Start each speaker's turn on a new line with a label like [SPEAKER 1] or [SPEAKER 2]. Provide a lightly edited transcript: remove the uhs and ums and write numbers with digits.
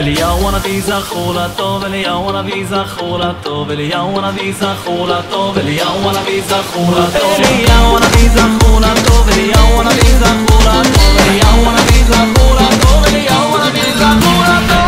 [SPEAKER 1] אליהו הנביא זכור לטוב, אליהו הנביא זכור לטוב, אליהו הנביא זכור לטוב, אליהו הנביא זכור לטוב, אליהו הנביא זכור לטוב, אליהו הנביא זכור לטוב, אליהו הנביא זכור לטוב, אליהו הנביא זכור לטוב.